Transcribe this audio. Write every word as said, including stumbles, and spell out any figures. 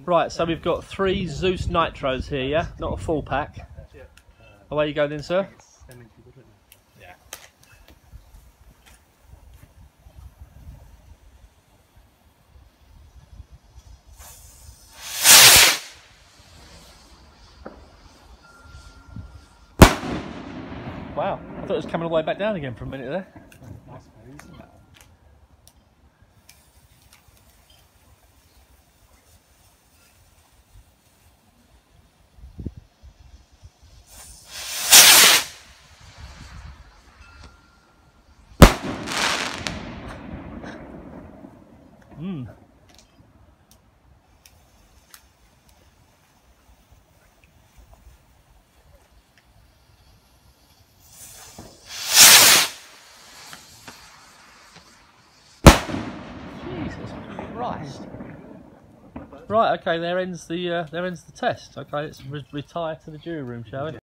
Right, so we've got three Zeus Nitros here, yeah? Not a full pack. Away you go then, sir. Yeah. Wow, I thought it was coming all the way back down again for a minute there. Nice move, isn't it? Hmm. Jesus Christ. Right, okay, there ends the uh, there ends the test. Okay, let's re retire to the jury room, shall we?